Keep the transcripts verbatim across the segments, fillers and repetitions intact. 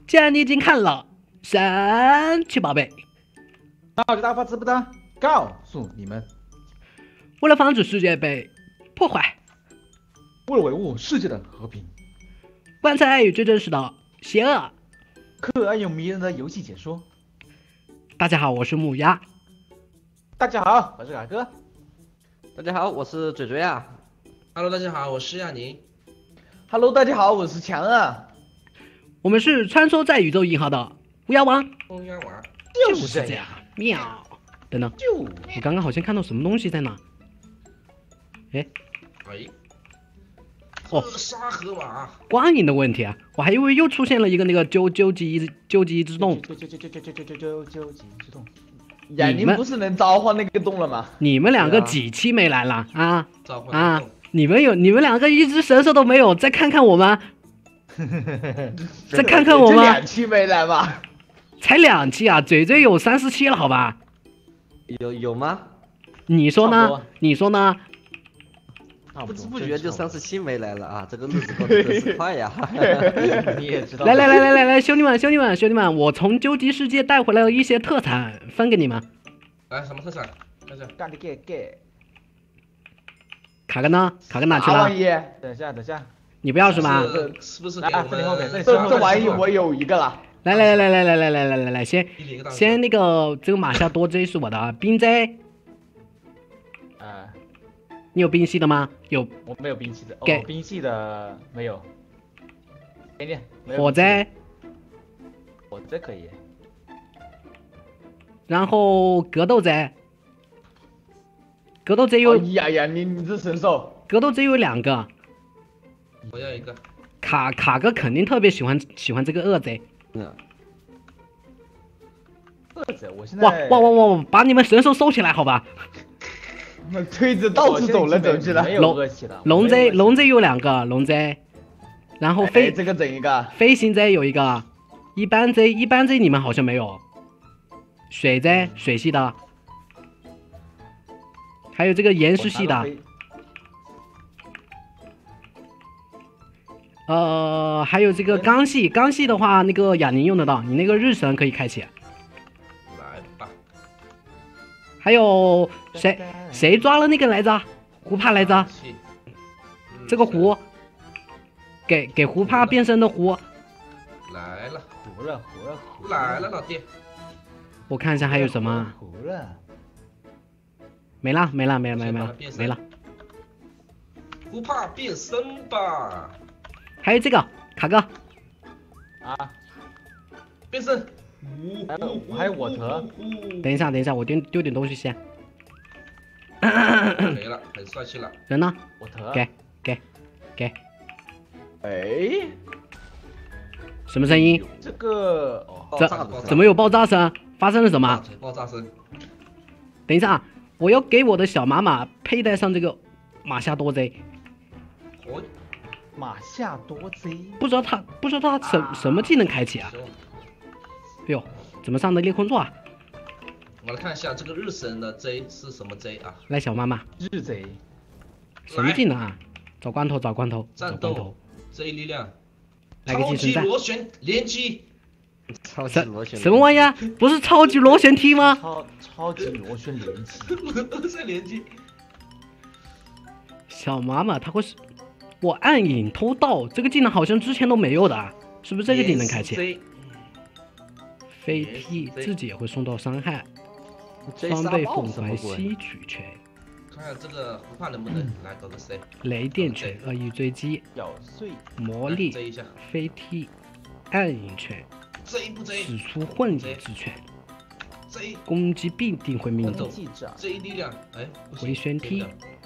既然你已经看了，神奇宝贝， 那我就大发直播的告诉你们， 为了防止世界被破坏， 为了维护世界的和平， 观察与最真实的邪恶。 可爱又迷人的游戏解说。 大家好，我是木鸭。 大家好，我是凯哥。 大家好，我是嘴嘴啊。 Hello， 大家好，我是亚宁。 Hello， 大家好，我是强啊。 我们是穿梭在宇宙银河的乌鸦王。 乌鸦王就是这样。喵。等等， 就我刚刚好像看到什么东西在哪？哎， 哎， 哦， 沙河马。 光影的问题啊，我还以为又出现了一个那个究究极究极之洞。 究究究究究究究究究极之洞。亚宁不是能召唤那个洞了吗？ 你们两个几期没来了啊？ 召唤啊！你们有你们两个一只神兽都没有，再看看我们，再看看我们， 两期没来吧？ 才两期啊，嘴嘴有三四期了，好吧？ 有有吗？ 你说呢？你说呢？ 不知不觉就三十七没来了啊，这个日子过得真是快呀！ 你也知道。 来来来来来来，兄弟们兄弟们兄弟们，我从究极世界带回来了一些特产，分给你们。 来，什么特产？看一下。 干的给给。 卡哥呢？卡哥哪去了？ 玩意？等一下等一下。 你不要是吗？ 是不是？ 来，这里后面，这这玩意我有一个了。来来来来来来来来来来来，先先那个这个马夏多 J 是我的冰 J。 呃， 你有冰系的吗？有。 我没有冰系的。 给哦，冰系的没有。给你。 火 J。 火 J 可以。 然后格斗 J。格斗 J 有。 哎呀呀，你你这神兽。 格斗 J 有两个。 我要一个。 卡卡哥肯定特别喜欢喜欢这个二 J。 嗯。 二 J， 我现在。 哇哇哇哇！把你们神兽收起来，好吧？ 我推着到处走来走去了。 龙龙 J 龙 J 有两个龙 J， 然后飞这个整一个。 飞行 J 有一个，一般 J 一般 J 你们好像没有。水 J 水系的，还有这个岩石系的。呃，还有这个钢系，钢系的话，那个亚宁用得到，你那个日神可以开启。 来吧。 还有谁谁抓了那个来着？胡帕来着？这个壶，给给胡帕变身的壶。 来了， 壶了壶了壶来了，老弟。 我看一下还有什么。 壶了。 没了没了没了没了没了没了。 胡帕变身吧。 还有这个卡哥啊， 变身， 还有还有我头。 等一下等一下，我丢丢点东西先。 没了，很帅气了。 人呢？ 我头。 给给给。 哎， 什么声音？ 这个这怎么有爆炸声？发生了什么？ 爆炸声。 等一下，我要给我的小马马佩戴上这个马夏多 J。 哦。 马夏多 J， 不知道他不知道他什、啊、什么技能开启啊？哎呦，怎么上的裂空座啊？ 我来看一下这个日神的 J 是什么 J 啊？ 来，小妈妈， 日 J， 什么技能啊？找光头，找光头， 战斗 J 力量， 来个超级寄生战， 螺旋连击， 超级螺旋， 什么玩意儿？不是超级螺旋踢吗？ 超超级螺旋连击， 螺旋连击。 小妈妈，他会是。我暗影偷盗这个技能好像之前都没有的，是不是这个技能开启？飞踢自己也会受到伤害，双倍奉还吸取拳。 看看这个胡帕能不能来搞个 C？ 雷电拳、恶意追击、 咬碎、 魔力、飞踢、暗影拳、使出混理之拳。攻击必定会命中。 这一力量，哎， 回旋踢。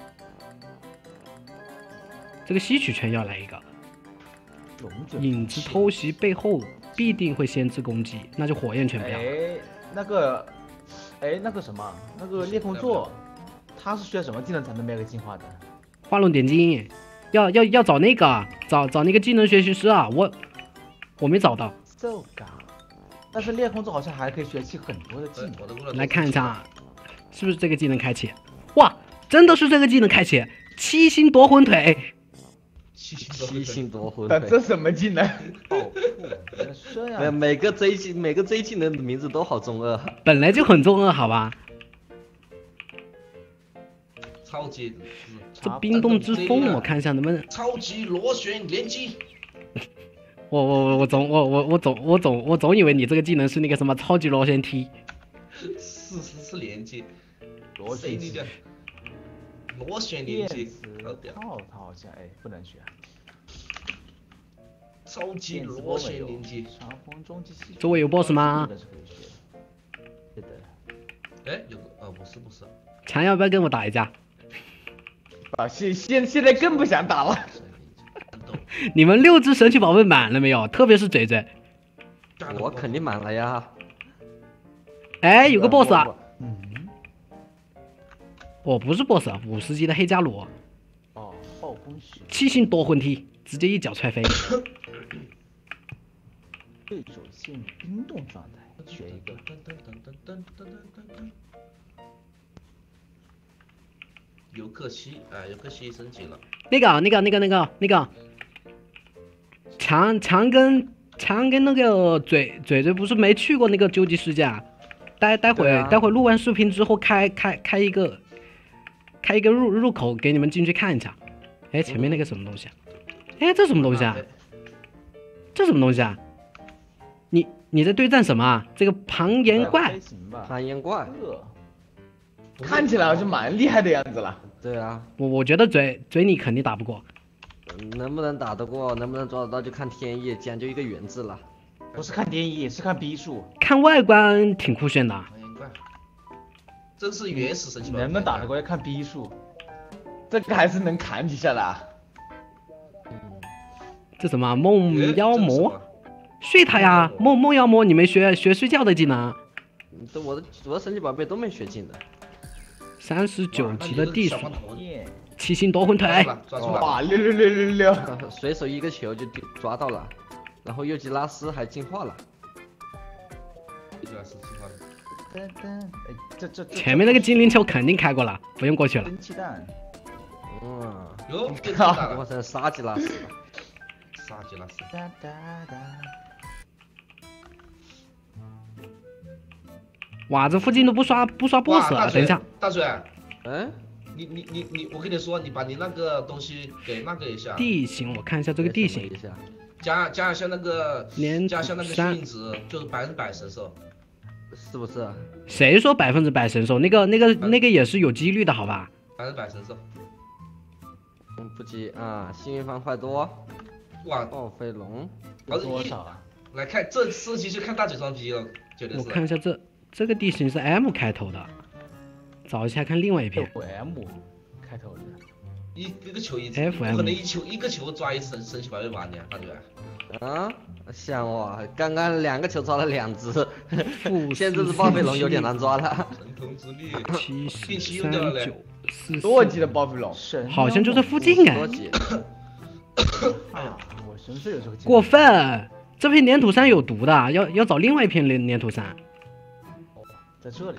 这个吸取拳要来一个，影子偷袭背后必定会先制攻击，那就火焰拳不要。 哎，那个，哎，那个什么，那个裂空座，他是需要什么技能才能 make 进化的？ 画龙点睛，要要要找那个，找找那个技能学习师啊，我我没找到。 So ga， 但是裂空座好像还可以学习很多的技能。 来看一下，是不是这个技能开启？哇，真的是这个技能开启，七星夺魂腿。 七七星夺魂但腿。 这什么技能？ 爆破，这没有样。 每个 J 技每个 J 技能的名字都好中二。 本来就很中二，好吧？ 超级这冰冻之风，我看一下能不能。 超级螺旋连击。 我我我我总我我我总我总我总以为你这个技能是那个什么超级螺旋踢。 是是是连击。 螺旋踢。 螺旋连击。好屌。 套套好像哎不能学。 超级螺旋连击。 长风终极系。 周围有 boss 吗？ 是的。 哎，有个呃不是不是。 强要不要跟我打一架？ 啊，现现现在更不想打了。 你们六只神奇宝贝满了没有？特别是嘴嘴。 我肯定满了呀。 哎，有个 boss 啊。 嗯。 哦，不是 boss， 五十级的黑加鲁。 哦，暴风雪。 七星夺魂踢，直接一脚踹飞。 对手陷入冰冻状态，选一个。 游客七，哎，游客七升级了。 那个，那个，那个，那个，那个，强强跟强跟那个嘴嘴嘴不是没去过那个究极世界啊？待待会、啊、待会录完视频之后开开开一个开一个入入口给你们进去看一下。哎，前面那个什么东西啊？哎，这什么东西啊？这什么东西啊？你你在对战什么啊？这个庞岩怪。 庞岩怪。 看起来好像蛮厉害的样子了。 对啊， 我我觉得嘴嘴你肯定打不过。 能不能打得过，能不能抓得到就看天意，讲究一个缘字了。 不是看天意，是看逼数。 看外观挺酷炫的。 庞岩怪，这是原始神奇宝贝。 能不能打得过要看逼数，这个还是能砍几下的、啊。 这什么梦妖魔？睡他呀！梦梦妖魔，你没学学睡觉的技能？ 这我的我的神奇宝贝都没学进的。 三十九级的地鼠，七星夺魂腿， 哇，六六六六六， 随手一个球就抓到了，然后右吉拉斯还进化了。 右吉拉斯进化了。 噔噔，哎，这这前面那个精灵球肯定开过了，不用过去了。 蒸汽蛋， 嗯， 哟， 我成杀吉拉斯了， 杀吉拉斯。 哒哒哒。 哇，这附近都不刷不刷 boss 了，等一下。 大嘴， 嗯， 你你你你，我跟你说，你把你那个东西给那个一下。 地形，我看一下这个地形。 加加一下那个， 连加一下那个幸运值，就是百分之百神兽。 是不是？ 谁说百分之百神兽？那个那个那个也是有几率的，好吧？ 百分之百神兽。 嗯，不急啊，幸运方块多。 哇， 暴飞龙多少啊？ 来看这四级就看大嘴装逼了，绝对是。 我看一下这。这个地形是 M 开头的，找一下看另外一篇。 M 开头的， 一一个球一 F M， 不可能一球一个球抓一只神神奇宝贝吧？你大嘴。 啊，像我刚刚两个球抓了两只，现在这只暴飞龙有点难抓了。 神通之力， 七十三九四多级的暴飞龙， 好像就在附近哎。 哎呀，我神是有这个过分！这片粘土山有毒的，要要找另外一片粘粘土山。 在这里，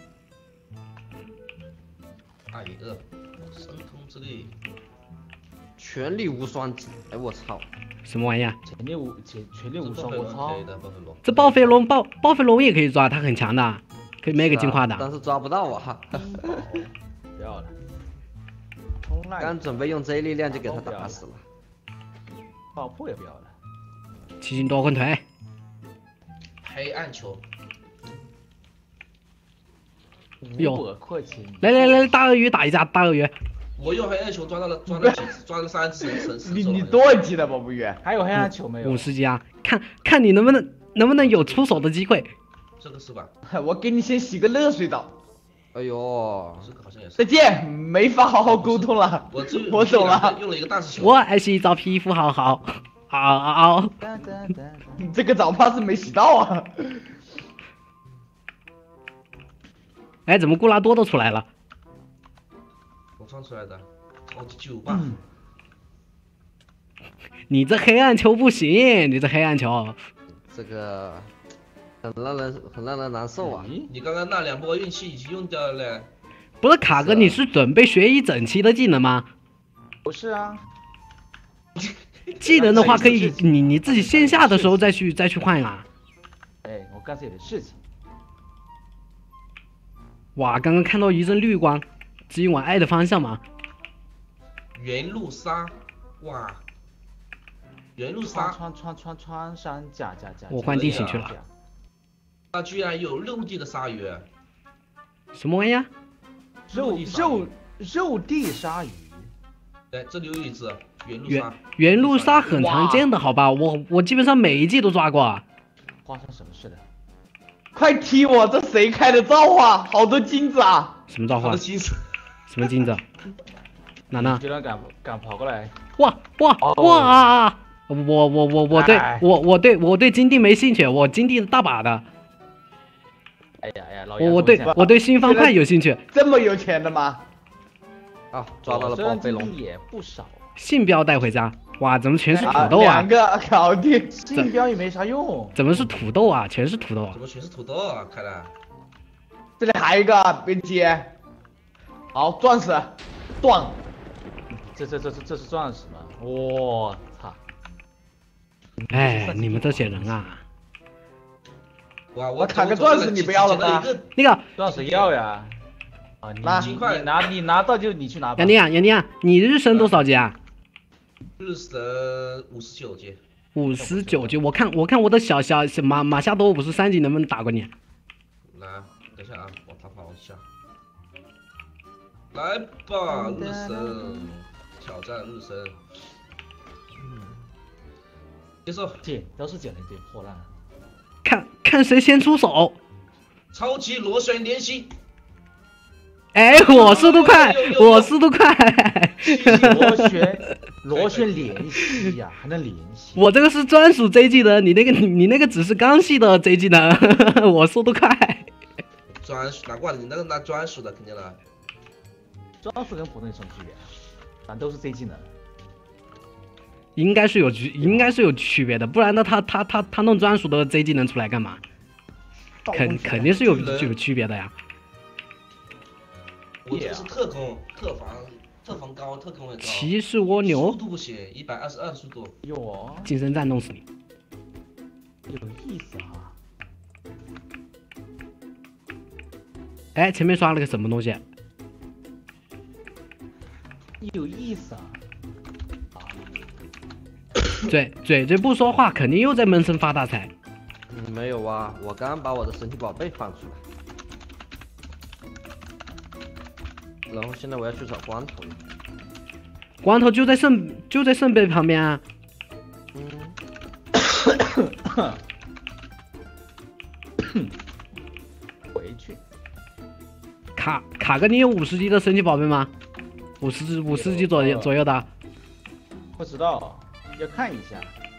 二一二，神通之力， 全力无双击！哎我操， 什么玩意啊？ 全力无全全力无双，我操！ 这暴飞龙暴暴飞龙也可以抓，它很强的，可以每个进化的。 但是抓不到啊！ 不要了， 刚准备用 J 力量就给他打死了。 爆破也不要了。 七星夺魂腿， 黑暗球。 有，来来来，大鳄鱼打一架，大鳄鱼。 我用黑暗球抓到了，抓了几，抓了三只神神。 你你多级的宝贝鱼？还有黑暗球没有？ 五十级啊，看看你能不能能不能有出手的机会。 这个是吧？ 我给你先洗个热水澡。 哎呦， 这个好像也是。 再见，没法好好沟通了。 我这我走了。 用了一个大石球。 我爱洗澡，皮肤好好。嗷嗷嗷！ 你这个澡怕是没洗到啊。 哎，怎么古拉多都出来了？ 我创出来的，超级巨无霸。 嗯、你这黑暗球不行，你这黑暗球， 这个很让人很让人难受啊！ 你刚刚那两波运气已经用掉了嘞。 不是卡哥，是啊、你是准备学一整期的技能吗？ 不是啊。 技能的话可以，你你自己线下的时候再去再去换啦。 哎，我干自己的事情。 哇，刚刚看到一阵绿光，指引往爱的方向嘛。 原路杀，哇！原路杀， 穿穿穿穿山甲甲甲。 我换地形去了。 它居然有肉地的鲨鱼。 什么玩意啊？ 肉肉肉地鲨鱼。 哎，这里有一只原路鲨。 原路鲨很常见的，好吧？我我基本上每一季都抓过。 发生什么事了？快踢我！这谁开的造化？好多金子啊！ 什么造化？ 金子？ 什么金子？哪呢？ 居然敢敢跑过来！ 哇哇哇！我我我我对我我对我对金地没兴趣，我金地大把的。 哎呀哎呀，老我我对我对新方块有兴趣。 这么有钱的吗？ 啊，抓到了暴飞龙， 也不少。 信标带回家，哇，怎么全是土豆啊？ 两个搞定，信标也没啥用。 怎么是土豆啊？全是土豆。 怎么全是土豆啊？看来。 这里还有一个，别接。好，钻石，断。这这这这这是钻石吗？我操！ 哎，你们这些人啊！ 哇，我砍个钻石你不要了吗？ 那个钻石要呀。啊，你拿你拿你拿到就你去拿吧。 杨宁啊，杨宁啊，你日升多少级啊？ 日升五十九级。 五十九级，我看我看我的小小小马马夏多五十三级能不能打过你？ 来，等一下啊，我跑跑一下。来吧，日升，挑战日升。嗯，接受。 捡都是捡了一堆破烂。 看看谁先出手。 超级螺旋连击。 哎，我速度快，我速度快。 螺旋螺旋连击呀，还能连击。 我这个是专属 J 技能，你那个你那个只是刚系的 J 技能，我速度快。 专属难怪你那个拿专属的肯定了。 专属跟普通有什么区别？咱都是 J 技能。 应该是有区，应该是有区别的，不然呢他他他他弄专属的 J 技能出来干嘛？肯肯定是有有区别的呀。 我这是特攻、特防、特防高、特攻也高。 骑士蜗牛。 速度不行，一百二十二的速度。 哟。 近身战弄死你。 有意思啊。 哎，前面刷了个什么东西？ 有意思啊。 嘴嘴嘴不说话，肯定又在闷声发大财。 嗯，没有啊，我刚把我的神奇宝贝放出来。然后现在我要去找光头了， 光头就在圣就在圣杯旁边啊。 嗯。 回去。 卡卡哥，你有五十级的神奇宝贝吗？五十五十级左右左右的。 不知道，要看一下。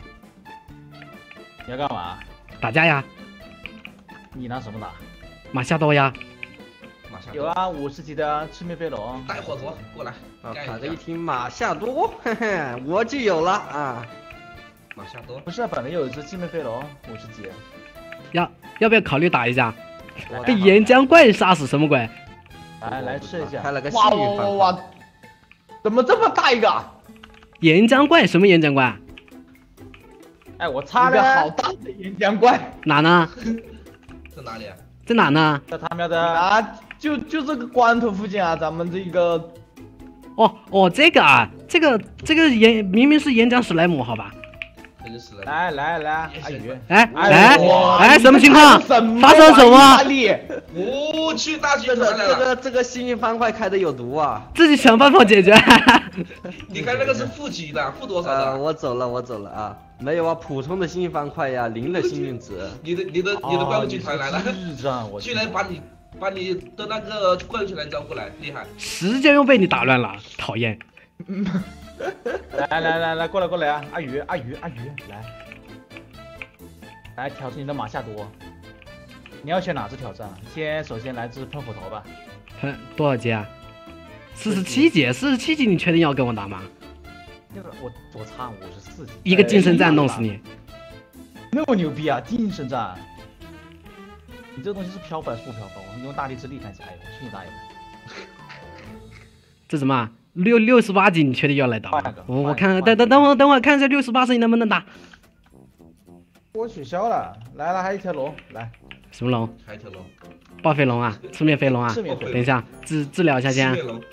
你要干嘛？ 打架呀。 你拿什么打？ 马夏多呀。 有啊，五十级的赤面飞龙， 带火陀过来。 啊，卡哥一听马夏多，嘿嘿，我就有了啊。 马夏多不是，本来有一只赤面飞龙，五十级。 要要不要考虑打一下？被岩浆怪杀死什么鬼？ 来来试一下。 开了个哇哇哇哇！怎么这么大一个？ 岩浆怪什么岩浆怪？ 哎，我擦了好大的岩浆怪。 哪呢？ 在哪里啊？ 在哪呢？ 在他喵的啊！就就这个关头附近啊，咱们这个。 哦哦，这个啊，这个这个岩明明是岩浆史莱姆，好吧？ 来来来，阿宇， 哎哎哎，什么情况？发生什么？ 我去，大军这个这个这个幸运方块开的有毒啊！ 自己想办法解决。 你看那个是负几的，负多少的？ 呃，我走了，我走了啊！没有啊，普通的幸运方块呀，零的幸运值。 你的你的你的怪物军团来了， 我居然把你把你的那个怪物军团招过来，厉害！ 时间又被你打乱了，讨厌。 来来来来，过来过来啊！阿宇阿宇阿宇，来，来挑战你的马夏多。你要选哪只挑战？先首先来自喷火头吧。 喷多少级啊？四十七级，四十七级，你确定要跟我打吗？ 那个我我差五十四级。 一个近身战弄死你。 那么牛逼啊！近身战。你这个东西是飘粉还是不飘粉？我用大力之力看一下。哎呦，去你大爷！ 这什么？ 六六十八级，你确定要来打吗？我我看等等等会等会看一下六十八级能不能打。 我取消了，来了，还有一条龙，来。 什么龙？ 还有一条龙。 报飞龙啊，赤面飞龙啊。 赤面飞龙。 等一下，治治疗一下先。 赤面龙。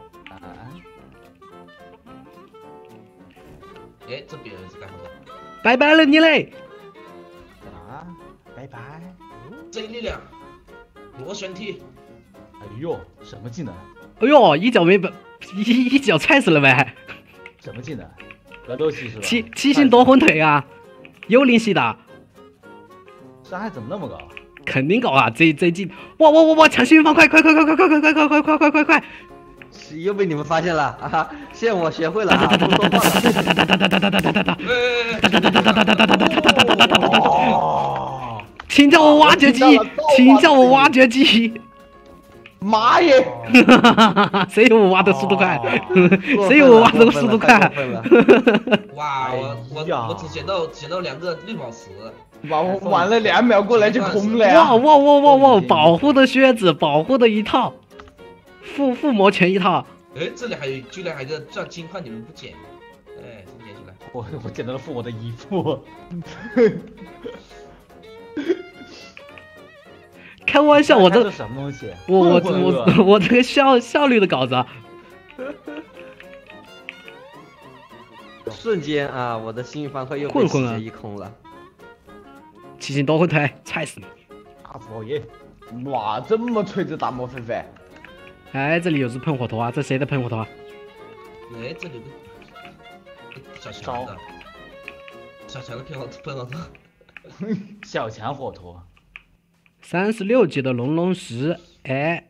哎，这边是干什么？ 拜拜了你嘞！ 啊，拜拜。 这一力量，螺旋踢。 哎呦，什么技能？ 哎呦，一脚没本，一一脚踹死了呗。 什么技能？格斗系是吧？ 七七星夺魂腿啊，幽灵系的。 伤害怎么那么高？ 肯定高啊！这这技，哇哇哇哇！抢幸运方块，快快快快快快快快快快快快快！ 又被你们发现了啊！现在我学会了啊！不说话了。 请叫我挖掘机，请叫我挖掘机。 妈耶！ 谁有我挖的速度快？谁有我挖的速度快？ 哇，我我我只捡到捡到两个绿宝石。 哇，我玩了两秒过来就空了呀！ 哇哇哇哇哇！保护的靴子，保护的一套。附附魔全一套。 哎，这里还有，居然还有个叫金块，你们不捡？哎，捡起来。 我我捡到了附魔的衣服。 开玩笑，我这什么东西？ 我我我我这个效效率的稿子。 瞬间啊，我的幸运方块又被直接一空了。 七星夺魂腿，踹死你！ 大佛爷，哇，这么锤子大魔狒狒！ 哎，这里有只喷火头啊，这谁的喷火头啊？ 哎，这里有个小强的，小强的喷火喷火头， 小强火头。 三十六级的龙龙石，哎，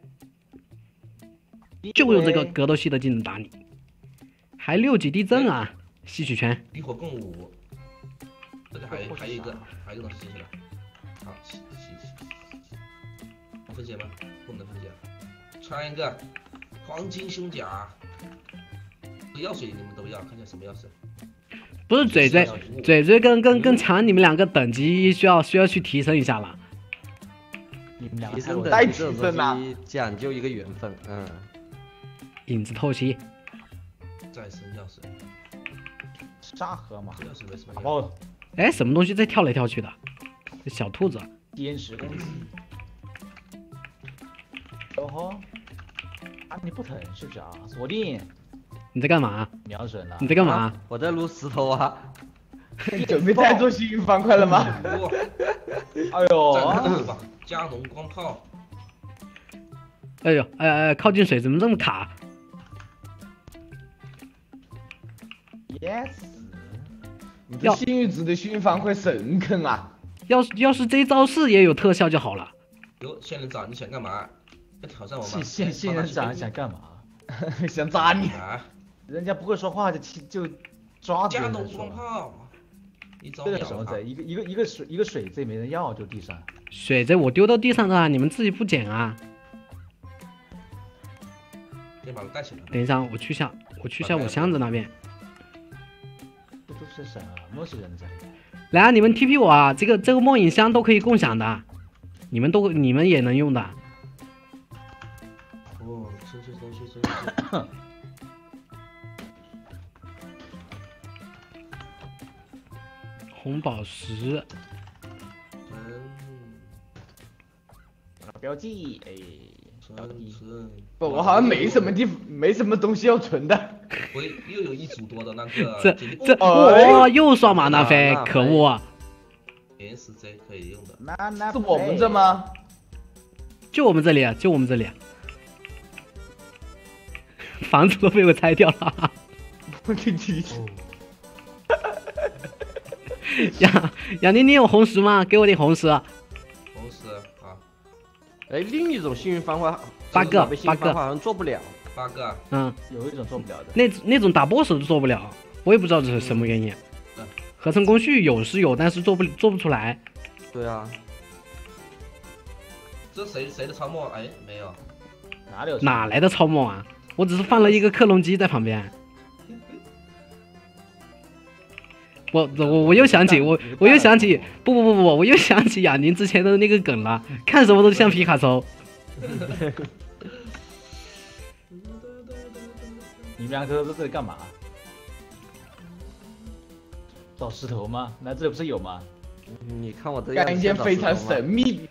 就用这个格斗系的技能打你，还六级地震啊，吸取权。 地火共舞，这里还还有一个还有一个东西吸起来，好吸吸吸，能分解吗？不能分解。穿一个黄金胸甲，药水你们都要，看一下什么药水？ 不是嘴嘴，嘴嘴跟跟跟强，你们两个等级需要需要去提升一下了。 你们两个提升带的提升啊， 讲究一个缘分，嗯。 影子透析， 再生药水， 沙盒嘛， 药水没什么打爆。 哎，什么东西在跳来跳去的？小兔子。 天使攻击。哦吼，啊你不疼是不是啊？锁定。 你在干嘛？ 瞄准了。 你在干嘛？ 啊、我在撸石头啊。 你准备再做幸运方块了吗？哎呦， 加农光炮。 哎呦，哎哎，靠近水怎么这么卡 ？Yes， 你的幸运值的幸运方块神坑啊！ 要是要是这招式也有特效就好了。 哟，仙人掌你想干嘛？要挑战我吗？ 仙仙人掌想干嘛？想扎你啊！人家不会说话就就抓住。 加农光炮。 这个什么贼？一个一个一个水一个水贼没人要，就地上。 水贼我丢到地上了，你们自己不捡啊？ 先把它带起来。 等一下，我去下我去下我箱子那边。 这都是什么人在？ 来啊，你们 T P 我啊！这个这个梦影箱都可以共享的，你们都你们也能用的。 哦，这这东西真是。 红宝石， 嗯， 标记，哎， 标记， 不，我好像没什么地，没什么东西要存的。 我又有一组多的那个， 这这哇，又刷马纳菲，可恶 ！S J 可以用的， 那那是我们这吗？ 就我们这里，就我们这里，房子都被我拆掉了。 我给你。 杨杨宁，你有红石吗？给我点红石。 红石啊。 哎，另一种幸运方块， 八个，八个好像做不了。 八个。 嗯， 有一种做不了的。 那那种打 boss 都做不了，我也不知道这是什么原因。 嗯。 合成工序有是有，但是做不做不出来。 对啊。 这谁谁的超墨？哎，没有。 哪里有？ 哪来的超墨啊？我只是放了一个克隆机在旁边。我我我又想起我我又想起不不不不我又想起雅宁之前的那个梗了，看什么都像皮卡丘。 你们两个在这里干嘛？找石头吗？来这里不是有吗？ 你看我这干一件非常神秘。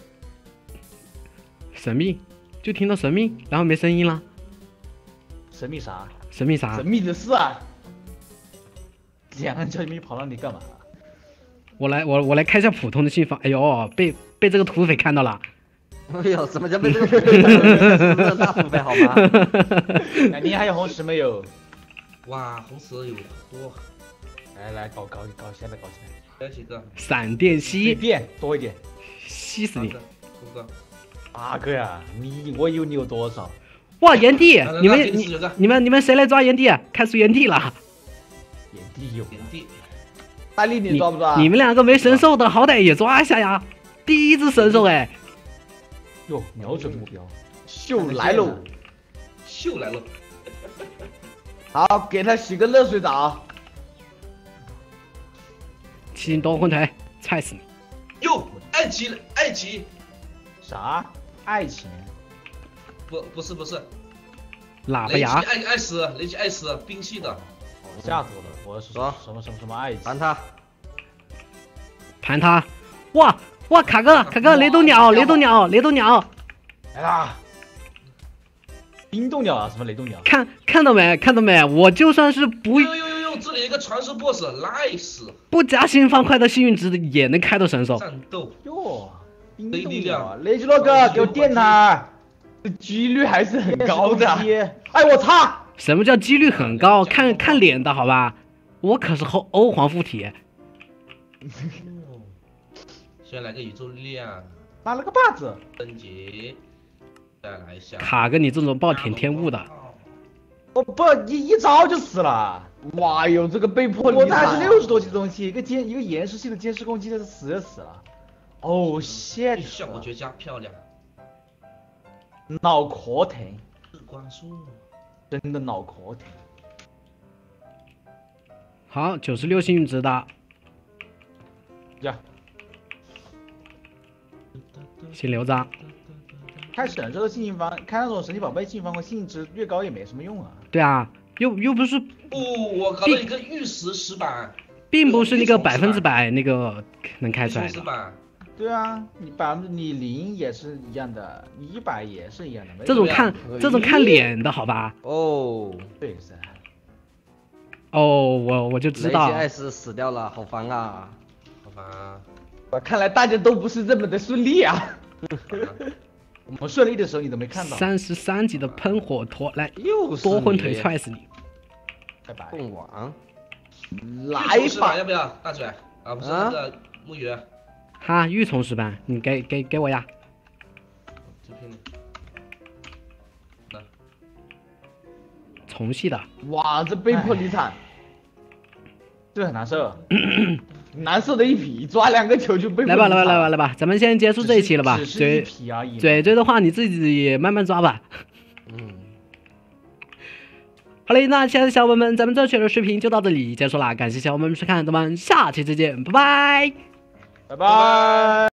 神秘，就听到神秘，然后没声音了。 神秘啥？ 神秘啥？ 神秘的事啊！两个人叫你们跑那里干嘛？ 我来，我我来开一下普通的信方。哎呦，被被这个土匪看到了。 哎呦，什么叫被这个土匪看到了？是这大土匪好吗？ 哎，你还有红石没有？ 哇，红石有多。 来来，搞搞搞，现在搞起来。 来几个？ 闪电吸电多一点， 吸死你！ 五个。 八个呀！你我以为你有多少？ 哇，炎帝！你们你你你们你们谁来抓炎帝？开出炎帝了！ 炎帝有炎帝。 大力你抓不抓？ 你们两个没神兽的，好歹也抓一下呀！第一只神兽哎！ 哟，瞄准目标，秀来喽！ 秀来了！ 好，给他洗个热水澡。 七星夺魂腿，踹死你！ 哟，爱奇爱奇。 啥？爱情？ 不，不是不是。 喇叭牙。 雷奇爱爱死，雷奇爱死，冰系的。 吓死我了！我说什么什么什么爱情？ 盘他， 盘他！哇哇，卡哥卡哥，雷动鸟雷动鸟雷动鸟！ 来啦！冰冻鸟啊？什么雷动鸟？ 看看到没看到没？我就算是不呦呦呦呦，这里一个传说 boss，nice。 不加新方块的幸运值也能开到神兽。 战斗哟。冰冻鸟， 雷吉洛哥，给我电他，这几率还是很高的。哎，我操！ 什么叫几率很高？看看脸的好吧？我可是欧欧皇附体。 先来个宇宙力量， 拿了个把子， 升级，再来一下。 卡哥，你这种暴殄天物的， 我不一一招就死了。哇哟，这个被迫我还是六十多级的东西，一个监一个延时系的监视攻击，这是死就死了。哦，谢效果绝佳，漂亮。 脑壳疼， 日光树， 真的脑壳疼。 好，九十六幸运值的。 呀， 先留着。 开神兽的幸运方，开那种神奇宝贝幸运方块，幸运值越高也没什么用啊。 对啊，又又不是。 哦，我搞了一个玉石石板， 并不是那个百分之百那个能开出来的。 对啊，你百分之你零也是一样的，你一百也是一样的。 这种看这种看脸的好吧？ 哦， 对噻。 哦，我我就知道。 雷吉艾斯死掉了，好烦啊！ 好烦啊！ 我看来大家都不是这么的顺利啊。我们顺利的时候你都没看到。 三十三级的喷火陀来， 又多魂腿踹死你！ 拜拜。 凤凰， 来吧， 要不要大嘴啊？不是那个木鱼。 哈，玉虫石板，你给给给我呀！ 这片的，来， 虫系的。 哇，这被迫离场，这很难受，难受的一批，抓两个球就被迫。 来吧来吧来吧来吧，咱们先结束这一期了吧？ 嘴嘴嘴的话你自己也慢慢抓吧。 嗯。 好嘞，那亲爱的小伙伴们，咱们这期的视频就到这里结束啦，感谢小伙伴们收看，咱们下期再见，拜拜。 拜拜。